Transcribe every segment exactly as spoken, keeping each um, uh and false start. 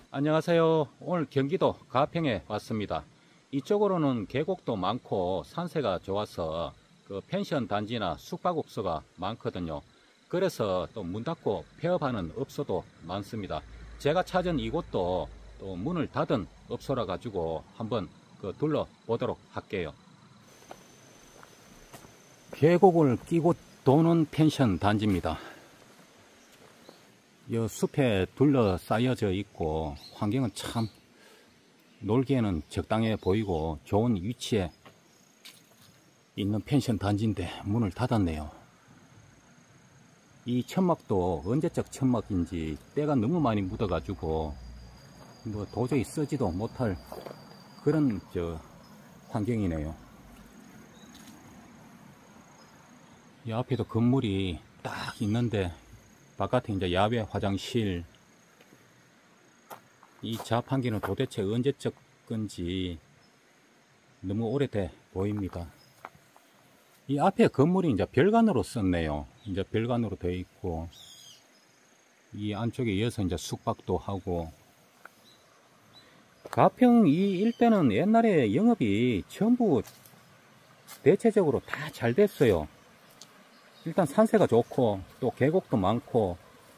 안녕하세요. 오늘 경기도 가평에 왔습니다. 이쪽으로는 계곡도 많고 산세가 좋아서 그 펜션 단지나 숙박업소가 많거든요. 그래서 또 문 닫고 폐업하는 업소도 많습니다. 제가 찾은 이곳도 또 문을 닫은 업소라 가지고 한번 그 둘러보도록 할게요. 계곡을 끼고 도는 펜션 단지입니다. 이 숲에 둘러싸여져 있고 환경은 참 놀기에는 적당해 보이고 좋은 위치에 있는 펜션 단지인데 문을 닫았네요. 이 천막도 언제적 천막인지 때가 너무 많이 묻어 가지고 뭐 도저히 쓰지도 못할 그런 저 환경이네요. 이 앞에도 건물이 딱 있는데 바깥에 이제 야외 화장실, 이 자판기는 도대체 언제적 건지 너무 오래돼 보입니다. 이 앞에 건물이 이제 별관으로 썼네요. 이제 별관으로 되어 있고, 이 안쪽에 이어서 이제 숙박도 하고, 가평 이 일대는 옛날에 영업이 전부 대체적으로 다 잘 됐어요. 일단 산세가 좋고 또 계곡도 많고,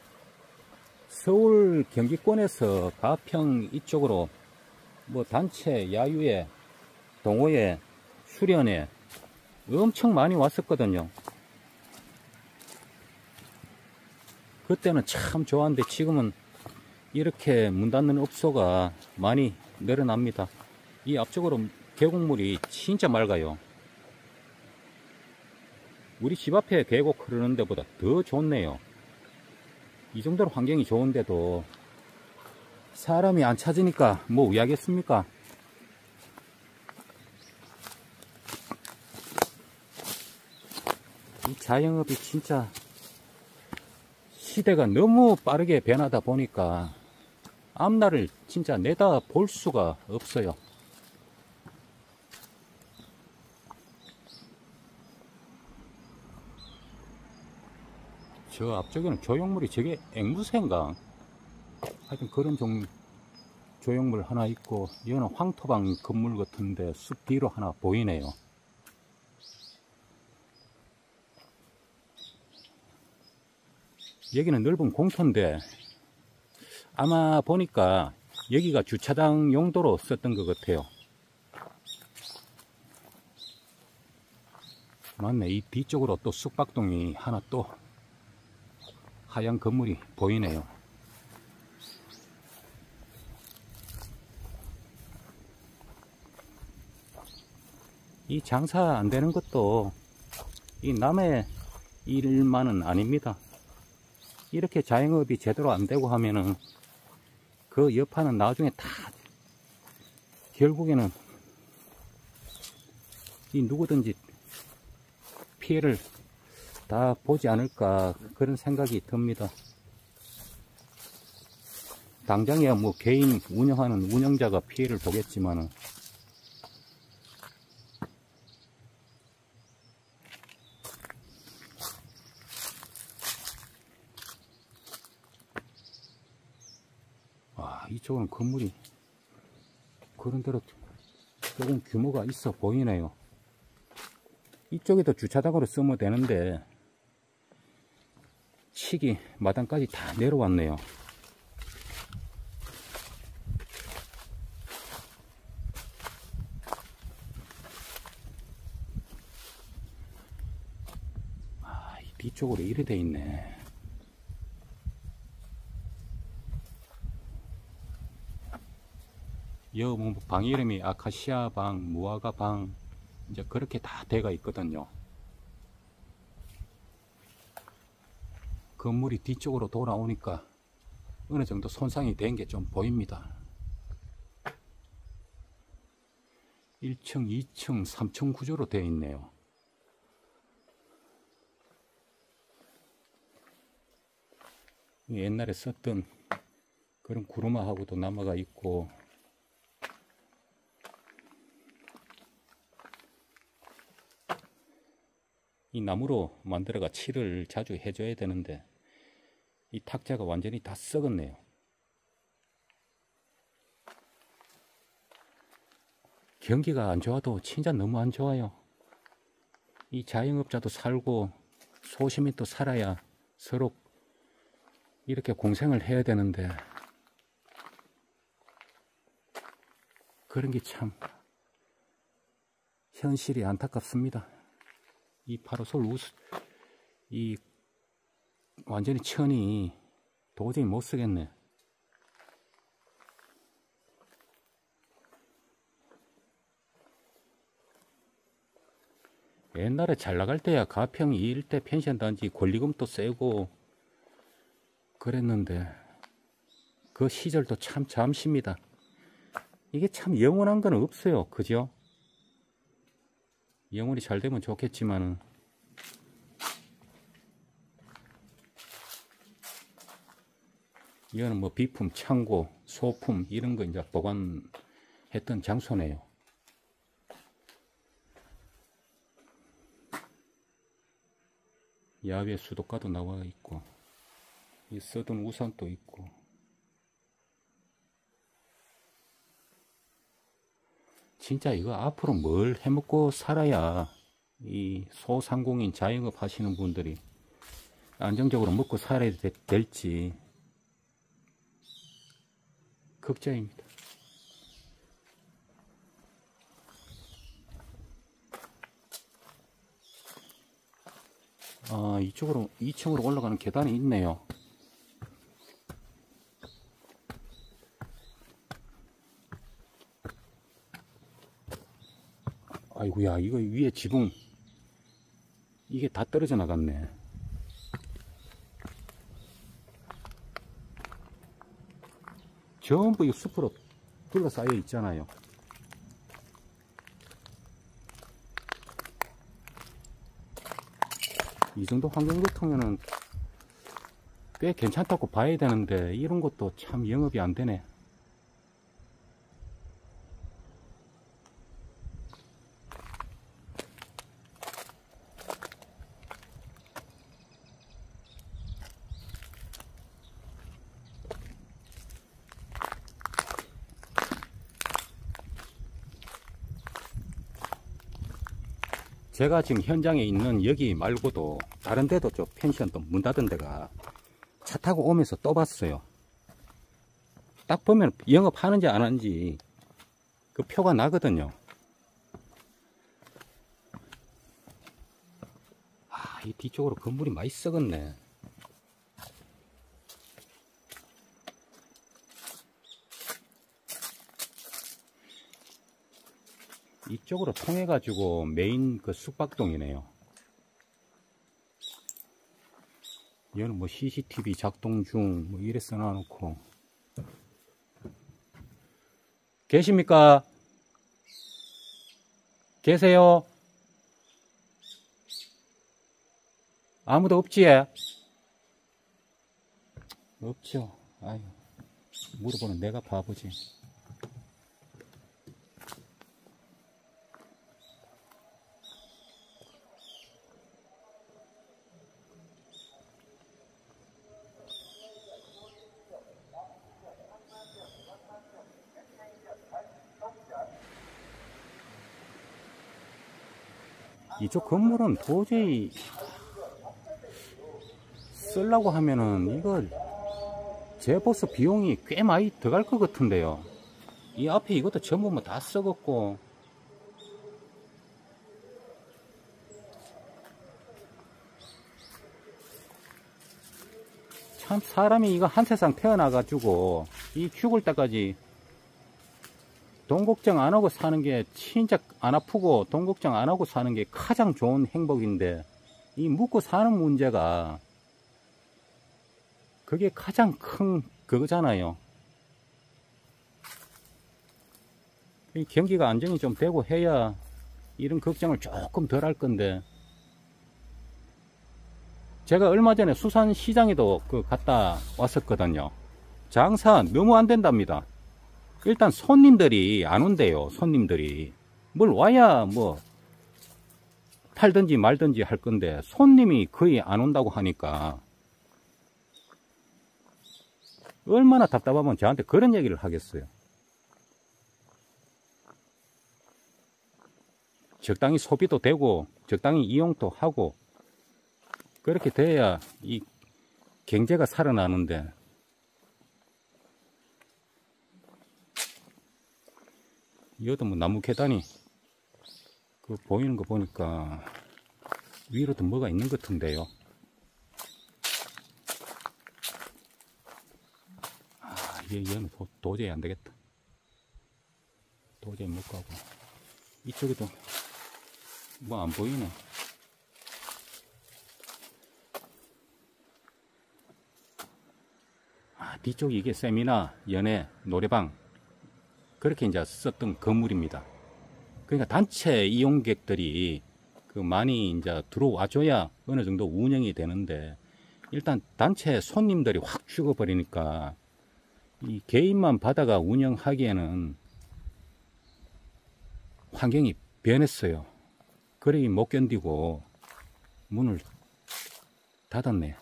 서울 경기권에서 가평 이쪽으로 뭐 단체 야유회, 동호회, 수련회 엄청 많이 왔었거든요. 그때는 참 좋았는데 지금은 이렇게 문 닫는 업소가 많이 늘어납니다. 이 앞쪽으로 계곡물이 진짜 맑아요. 우리 집 앞에 계곡 흐르는 데보다 더 좋네요. 이 정도로 환경이 좋은데도 사람이 안 찾으니까 뭐 왜 하겠습니까? 이 자영업이 진짜 시대가 너무 빠르게 변하다 보니까 앞날을 진짜 내다 볼 수가 없어요. 저 앞쪽에는 조형물이, 저게 앵무새인가? 하여튼 그런 종 조형물 하나 있고, 이거는 황토방 건물 같은데 숲 뒤로 하나 보이네요. 여기는 넓은 공터인데 아마 보니까 여기가 주차장 용도로 썼던 것 같아요. 맞네, 이 뒤쪽으로 또 숙박동이 하나 또 하얀 건물이 보이네요. 이 장사 안 되는 것도 이 남의 일만은 아닙니다. 이렇게 자영업이 제대로 안 되고 하면은 그 여파는 나중에 다 결국에는 이 누구든지 피해를 다 보지 않을까 그런 생각이 듭니다. 당장이야 뭐 개인 운영하는 운영자가 피해를 보겠지만은 와, 이쪽은 건물이 그런대로 조금 규모가 있어 보이네요. 이쪽에도 주차장으로 쓰면 되는데 칙이 마당까지 다 내려왔네요. 아, 이 뒤쪽으로 이래 돼 있네. 여 방 이름이 아카시아 방, 무화과 방, 이제 그렇게 다 돼가 있거든요. 건물이 뒤쪽으로 돌아오니까 어느 정도 손상이 된 게 좀 보입니다. 일 층, 이 층, 삼 층 구조로 되어 있네요. 옛날에 썼던 그런 구루마하고도 남아가 있고, 이 나무로 만들어가 칠을 자주 해줘야 되는데 이 탁자가 완전히 다 썩었네요. 경기가 안 좋아도 진짜 너무 안 좋아요. 이 자영업자도 살고 소시민도 살아야 서로 이렇게 공생을 해야 되는데 그런 게 참 현실이 안타깝습니다. 이 파라솔 우스 이 완전히 천이 도저히 못 쓰겠네. 옛날에 잘 나갈 때야 가평 이 일대 펜션 단지 권리금도 세고 그랬는데 그 시절도 참 잠시입니다. 이게 참 영원한 건 없어요. 그죠? 영원히 잘 되면 좋겠지만은 이거는 뭐 비품, 창고, 소품 이런 거 이제 보관했던 장소네요. 야외 수도가도 나와 있고 이 쓰던 우산도 있고 진짜 이거 앞으로 뭘 해먹고 살아야 이 소상공인 자영업 하시는 분들이 안정적으로 먹고 살아야 될지 걱정입니다. 아, 이쪽으로 이 층으로 올라가는 계단이 있네요. 아이고야, 이거 위에 지붕 이게 다 떨어져 나갔네. 전부 이 숲으로 둘러싸여 있잖아요. 이 정도 환경 같으면은 꽤 괜찮다고 봐야 되는데 이런 것도 참 영업이 안 되네. 제가 지금 현장에 있는 여기 말고도 다른 데도 좀 펜션도 문 닫은 데가 차 타고 오면서 또 봤어요. 딱 보면 영업하는지 안 하는지 그 표가 나거든요. 아, 이 뒤쪽으로 건물이 많이 썩었네. 이쪽으로 통해 가지고 메인 그 숙박동이네요. 얘는 뭐 씨씨티비 작동 중 뭐 이래 써놔놓고. 계십니까? 계세요? 아무도 없지? 없죠. 아유, 물어보는 내가 바보지. 이쪽 건물은 도저히 쓰려고 하면은 이거 재보수 비용이 꽤 많이 들어갈 것 같은데요. 이 앞에 이것도 전부 뭐 다 썩었고 참 사람이 이거 한 세상 태어나 가지고 이 죽을 때까지 돈 걱정 안 하고 사는 게 진짜 안 아프고 돈 걱정 안 하고 사는 게 가장 좋은 행복인데 이 묵고 사는 문제가 그게 가장 큰 그거잖아요. 이 경기가 안정이 좀 되고 해야 이런 걱정을 조금 덜 할 건데 제가 얼마 전에 수산시장에도 그 갔다 왔었거든요. 장사 너무 안 된답니다. 일단 손님들이 안 온대요. 손님들이 뭘 와야 뭐 팔든지 말든지 할 건데 손님이 거의 안 온다고 하니까 얼마나 답답하면 저한테 그런 얘기를 하겠어요. 적당히 소비도 되고 적당히 이용도 하고 그렇게 돼야 이 경제가 살아나는데, 여기도 뭐 나무 계단이 그 보이는 거 보니까 위로도 뭐가 있는 것 같은데요. 아, 얘, 얘는 도, 도저히 안 되겠다. 도저히 못 가고. 이쪽에도 뭐 안 보이네. 아, 뒤쪽이 이게 세미나, 연회, 노래방 그렇게 이제 썼던 건물입니다. 그러니까 단체 이용객들이 그 많이 이제 들어와 줘야 어느 정도 운영이 되는데, 일단 단체 손님들이 확 죽어버리니까 이 개인만 바다가 운영하기에는 환경이 변했어요. 그러기 못 견디고 문을 닫았네.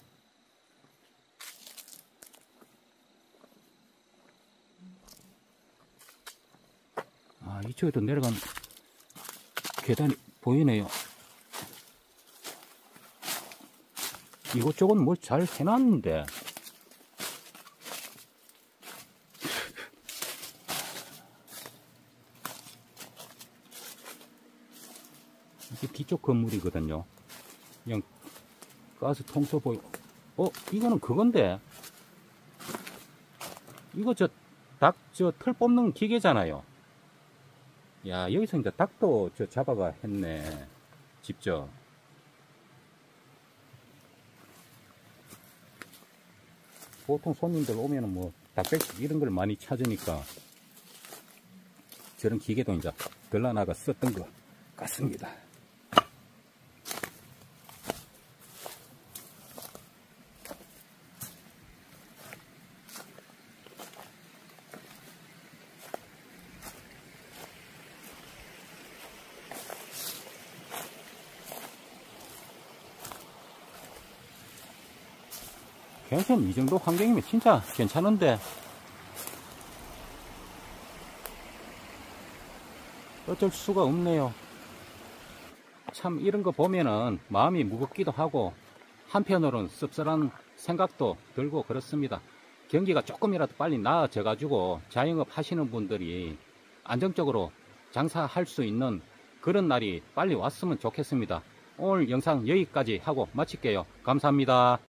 아, 이쪽에도 내려간 계단이 보이네요. 이곳저곳 뭘 잘 해놨는데. 이게 뒤쪽 건물이거든요. 그냥 가스 통서 보여. 어, 이거는 그건데. 이거 저 닭 저 털 뽑는 기계잖아요. 야, 여기서 이제 닭도 저 잡아가 했네. 직접. 보통 손님들 오면은 뭐 닭백숙 이런 걸 많이 찾으니까 저런 기계도 이제 들러나가 썼던 것 같습니다. 괜찮, 이 정도 환경이면 진짜 괜찮은데, 어쩔 수가 없네요. 참 이런 거 보면은 마음이 무겁기도 하고 한편으로는 씁쓸한 생각도 들고 그렇습니다. 경기가 조금이라도 빨리 나아져 가지고 자영업 하시는 분들이 안정적으로 장사할 수 있는 그런 날이 빨리 왔으면 좋겠습니다. 오늘 영상 여기까지 하고 마칠게요. 감사합니다.